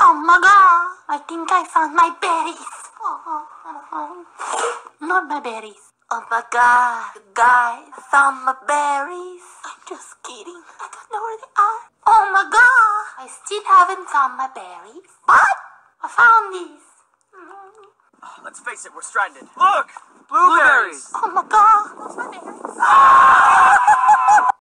Oh my god, I think I found my berries. Oh, not my berries. Oh my god, guys, found my berries. I'm just kidding. I don't know where they are. Oh my god, I still haven't found my berries. What? I found these. Let's face it, we're stranded. Look! Blueberries! Oh my god, where's my berries?